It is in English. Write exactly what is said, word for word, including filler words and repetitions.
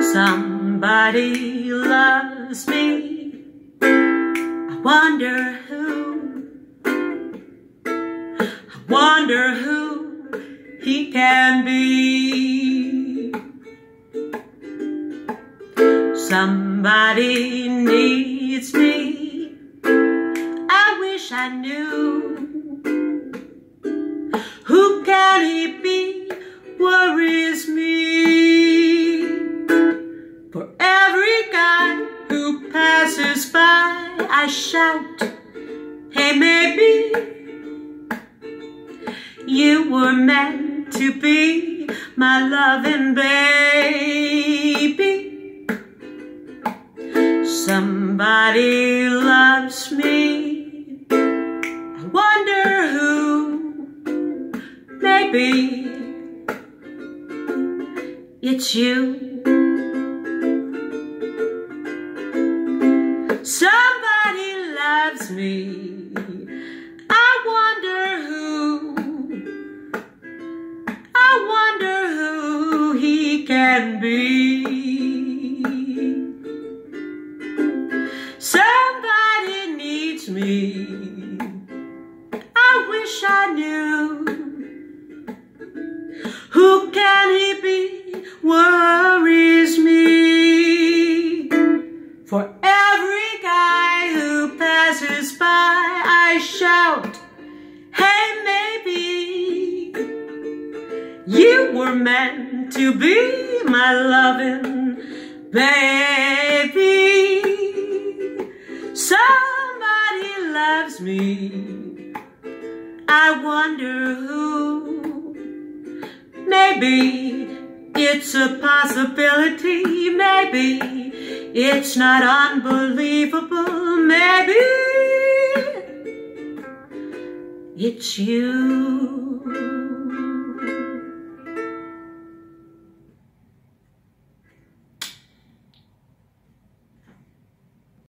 Somebody loves me. I wonder who. I wonder who he can be. Somebody needs me. I wish I knew. Who can he be? Worries me. For every guy who passes by, I shout, hey, maybe you were meant to be my loving baby. Somebody loves me. I wonder who. Maybe it's you. Somebody loves me. I wonder who. I wonder who he can be. Somebody needs me. I wish I knew. Who can he be? Worries me. For every guy who passes by, I shout, hey, maybe you were meant to be my loving baby. Somebody loves me. I wonder who. Maybe it's a possibility. Maybe it's not unbelievable. Maybe it's you.